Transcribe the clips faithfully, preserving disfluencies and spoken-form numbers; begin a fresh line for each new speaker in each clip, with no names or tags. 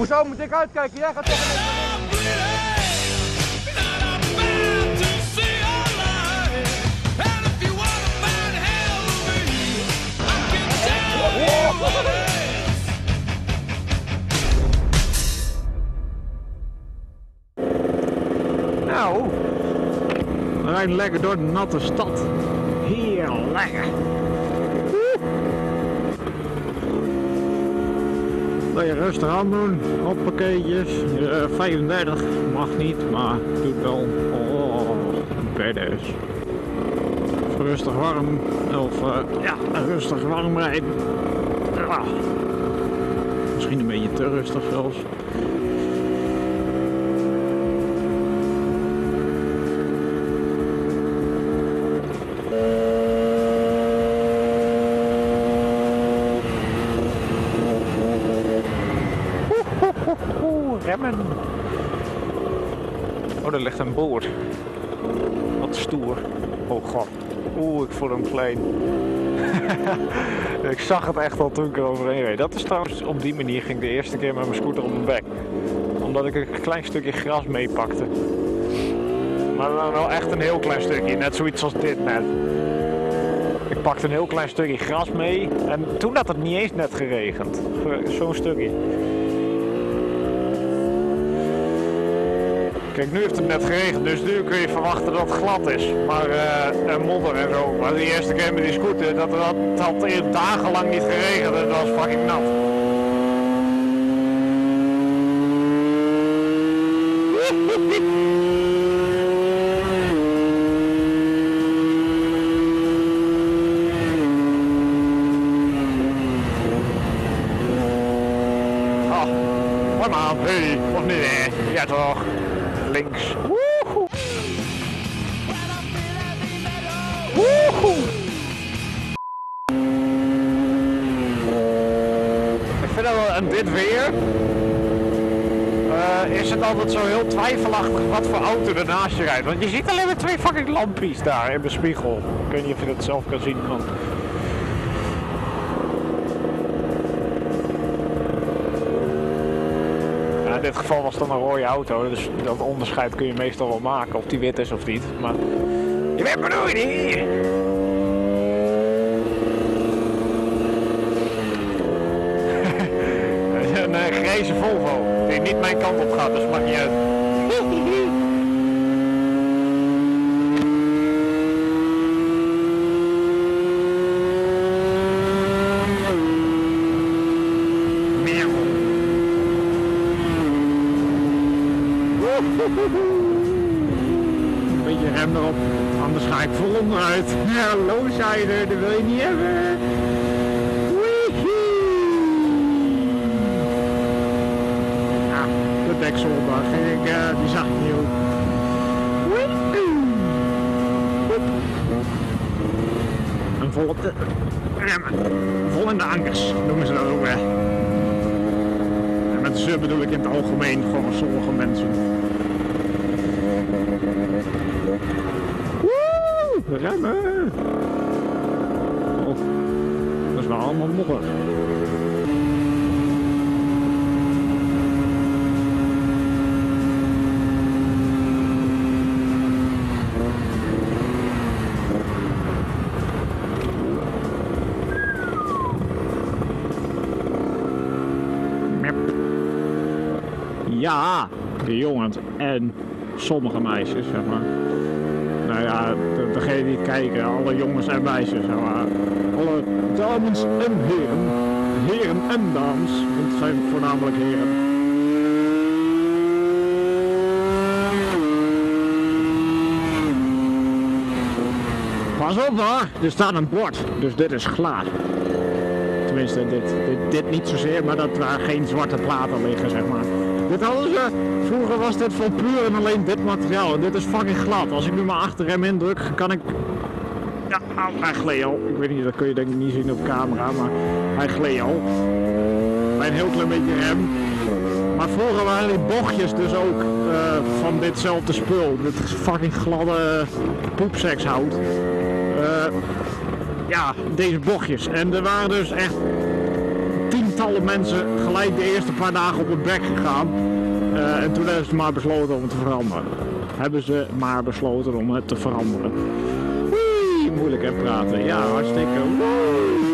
Hoezo moet ik uitkijken? Jij gaat toch
Nou, we rijden lekker door de natte stad. Heel lekker. Dat je rustig aan doen, hoppakeetjes. Uh, vijfendertig mag niet, maar doet wel. Oh, badass. Of rustig warm, of uh, ja, rustig warm rijden. Ah. Misschien een beetje te rustig zelfs. Remmen. Oh, er ligt een boord. Wat stoer. Oh god. Oeh, ik voel hem klein. Ik zag het echt al toen ik er overheen reed. Dat is trouwens, op die manier ging ik de eerste keer met mijn scooter op mijn bek. Omdat ik een klein stukje gras meepakte. Maar dan wel echt een heel klein stukje. Net zoiets als dit net. Ik pakte een heel klein stukje gras mee. En toen had het niet eens net geregend. Zo'n stukje. Kijk, nu heeft het net geregend, dus nu kun je verwachten dat het glad is. Maar uh, en modder en zo. Maar de eerste keer met die scooter, dat had, had dagenlang niet geregend en het was fucking nat. Oh, hoi maar, hey, of niet hè? Ja toch. Links. Woehoe. Woehoe. Ik vind dat wel, en dit weer, uh, is het altijd zo heel twijfelachtig wat voor auto er naast je rijdt. Want je ziet alleen maar twee fucking lampjes daar in de spiegel. Ik weet niet of je dat zelf kan zien. Want... in dit geval was het dan een rode auto, dus dat onderscheid kun je meestal wel maken of die wit is of niet. Maar je weet maar nooit hier. Een uh, grijze Volvo die niet mijn kant op gaat, dus maakt niet uit. Een beetje rem erop, anders ga ik vol onderuit. Ja, lowsider, dat wil je niet hebben. Ja, de deksel, daar ging ik, uh, die zag ik niet op. En vol op de remmen, vol in de ankers, noemen ze dat ook weer. En met ze bedoel ik in het algemeen gewoon sommige mensen. Woe! Remmen! Oh, dat is wel allemaal modder. Ja, de jongens en sommige meisjes, zeg maar. Nou ja, de, degene die kijken, alle jongens en meisjes, zeg maar. Alle dames en heren, heren en dames, want het zijn voornamelijk heren. Pas op hoor, er staat een bord, dus dit is glad. Tenminste, dit, dit, dit niet zozeer, maar dat daar geen zwarte platen liggen, zeg maar. Dit hadden ze, vroeger was dit van puur en alleen dit materiaal en dit is fucking glad. Als ik nu maar achterrem indruk, kan ik... Ja, hij gleed al. Ik weet niet, dat kun je denk ik niet zien op camera, maar hij gleed al. Bij een heel klein beetje rem. Maar vroeger waren die bochtjes dus ook uh, van ditzelfde spul. Dit fucking gladde poepsekshout. Uh, ja, deze bochtjes. En er waren dus echt... tientallen alle mensen gelijk de eerste paar dagen op het bek gegaan. Uh, en toen hebben ze maar besloten om het te veranderen. Hebben ze maar besloten om het te veranderen. Wee, moeilijk hè praten. Ja, hartstikke. Woe.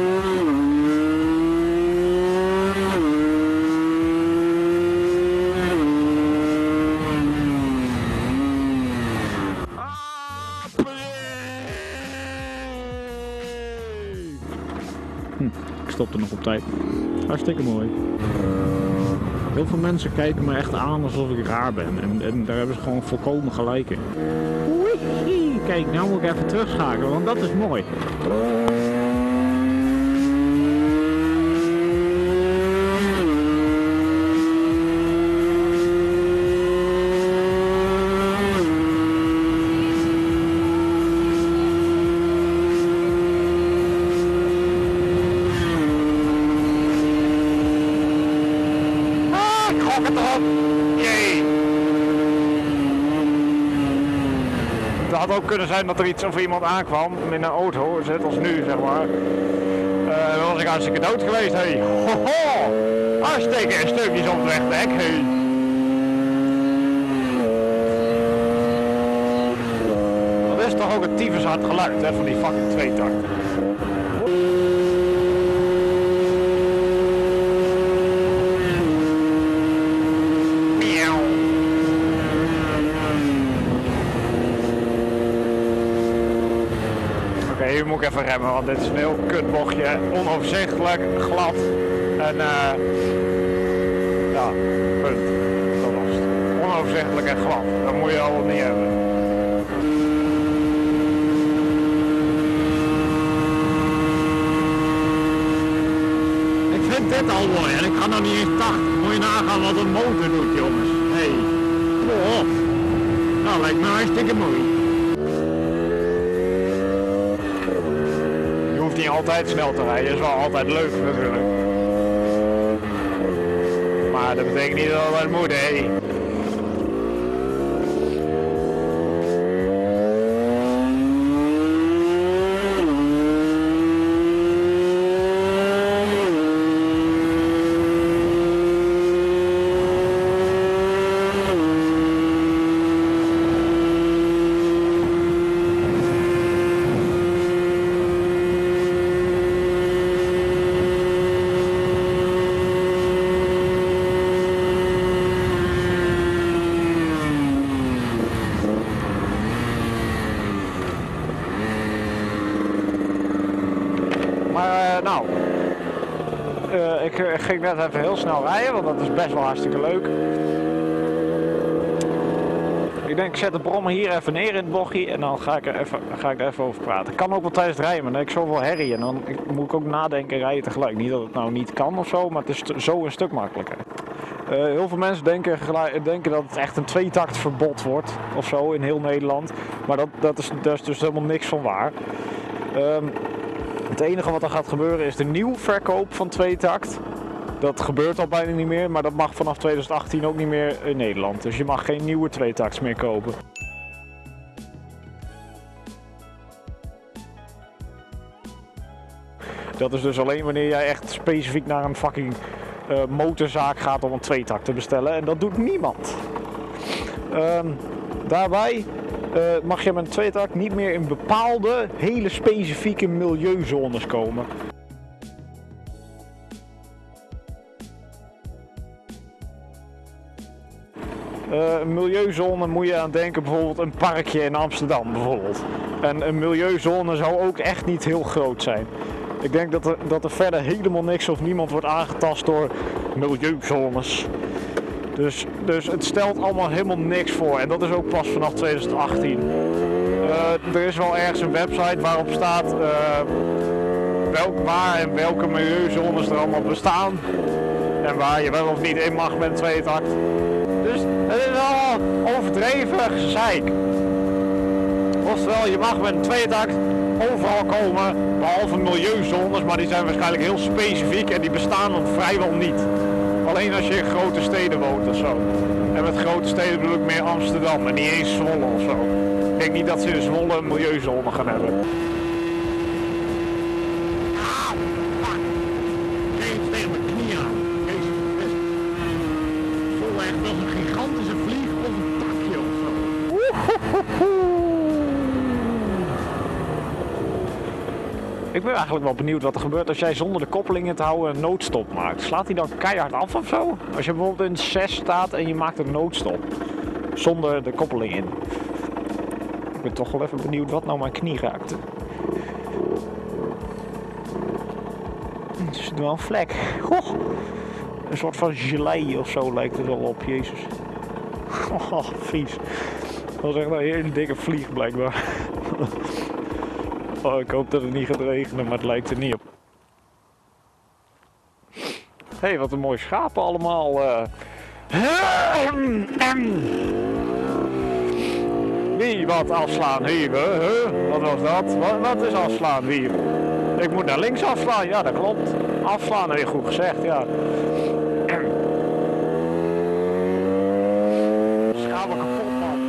Hm, ik stopte nog op tijd. Hartstikke mooi. Heel veel mensen kijken me echt aan alsof ik raar ben. En, en daar hebben ze gewoon volkomen gelijk in. Oei, kijk, nou moet ik even terugschakelen, want dat is mooi.
Het had ook kunnen zijn dat er iets of iemand aankwam in een auto, net als nu zeg maar. Uh, dan was ik hartstikke dood geweest, hé. Hey. Hoho! Hartstikke stukjes op het wegdek, hé. Hey. Dat is toch ook een tyfus hard geluid, hè, van die fucking tweetakt. Hier moet ik even remmen, want dit is een heel kut bochtje, onoverzichtelijk, glad en uh, ja, punt, dat was het. Onoverzichtelijk en glad, dat moet je al niet hebben.
Ik vind dit al mooi en ik ga nog niet eens tachtig, moet je nagaan wat een motor doet jongens. Hey. Oh. Nou lijkt me hartstikke mooi.
Niet altijd snel te rijden, is wel altijd leuk natuurlijk. Maar dat betekent niet dat het moet, hé. Maar uh, nou, uh, ik, ik ging net even heel snel rijden, want dat is best wel hartstikke leuk. Ik denk, ik zet de brommer hier even neer in het bochtje en dan ga ik, er even, ga ik er even over praten. Ik kan ook wel tijdens het rijden, maar dan heb ik zoveel herrie en dan moet ik ook nadenken en rijden tegelijk. Niet dat het nou niet kan of zo, maar het is zo een stuk makkelijker. Uh, heel veel mensen denken, denken dat het echt een tweetakt verbod wordt of zo in heel Nederland. Maar dat, dat, is, dat is dus helemaal niks van waar. Um, Het enige wat er gaat gebeuren is de nieuwverkoop van tweetakt. Dat gebeurt al bijna niet meer, maar dat mag vanaf twintig achttien ook niet meer in Nederland. Dus je mag geen nieuwe tweetakts meer kopen. Dat is dus alleen wanneer jij echt specifiek naar een fucking uh, motorzaak gaat om een tweetakt te bestellen. En dat doet niemand. Um, daarbij uh, mag je met een tweetakt niet meer in bepaalde, hele specifieke milieuzones komen. Uh, een milieuzone moet je aan denken, bijvoorbeeld een parkje in Amsterdam bijvoorbeeld. En een milieuzone zou ook echt niet heel groot zijn. Ik denk dat er, dat er verder helemaal niks of niemand wordt aangetast door milieuzones. Dus, dus het stelt allemaal helemaal niks voor en dat is ook pas vanaf twintig achttien. Uh, er is wel ergens een website waarop staat uh, welk, waar en welke milieuzones er allemaal bestaan. En waar je wel of niet in mag met een tweetakt. Dus het is allemaal overdreven gezeik. Oftewel, je mag met een tweetakt overal komen, behalve milieuzones, maar die zijn waarschijnlijk heel specifiek en die bestaan dan vrijwel niet. Alleen als je in grote steden woont of zo. En met grote steden bedoel ik meer Amsterdam en niet eens Zwolle of zo. Ik denk niet dat ze in Zwolle een milieuzone gaan hebben.
Geen tegen mijn
Ik ben eigenlijk wel benieuwd wat er gebeurt als jij zonder de koppeling in te houden een noodstop maakt. Slaat hij dan keihard af of zo? Als je bijvoorbeeld in zes staat en je maakt een noodstop. Zonder de koppeling in. Ik ben toch wel even benieuwd wat nou mijn knie raakt. Het is wel een vlek. Goh. Een soort van gelei of zo lijkt het wel op, jezus. Oh, vies. Dat was echt een hele dikke vlieg blijkbaar. Oh, ik hoop dat het niet gaat regenen, maar het lijkt er niet op. Hé, hey, wat een mooie schapen allemaal. Uh... Wie, wat afslaan, hier? Huh? Wat was dat? Wat, wat is afslaan, wie? Ik moet naar links afslaan, ja dat klopt. Afslaan, heb je goed gezegd, ja. Schapen kapot, man.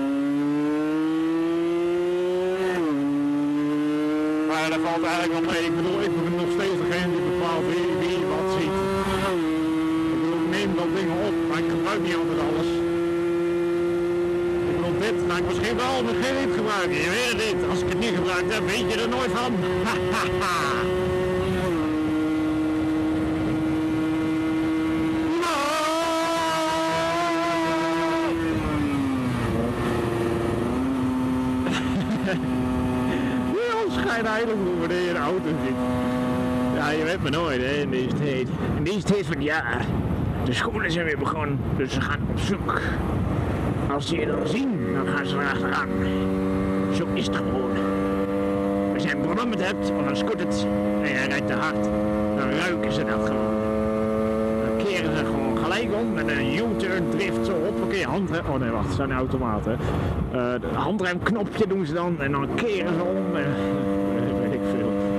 Maar dat valt eigenlijk wel mee. Ik bedoel, ik ben nog steeds degene die bepaalt wie, wie wat ziet. Ik bedoel, ik neem wel dingen op, maar ik gebruik niet altijd alles. Ik bedoel, dit ga ik misschien wel, misschien niet gebruiken. Je weet het niet. Als ik het niet gebruik heb, weet je er nooit van. Schijnheilig wanneer je een auto ziet. Ja, je weet maar nooit hè, in deze tijd. In deze tijd van het jaar. De scholen zijn weer begonnen, dus ze gaan op zoek. Als ze je dan zien, dan gaan ze erachteraan. Zo is het gewoon. Als jij een brommet hebt of een scooter en jij rijdt te hard, dan ruiken ze dat gewoon. Dan keren ze gewoon gelijk om met een U-turn drift zo op. Oké, handrem. Oh nee, wacht, het zijn automaten. Uh, de handremknopje doen ze dan en dan keren ze om. En, weet ik veel.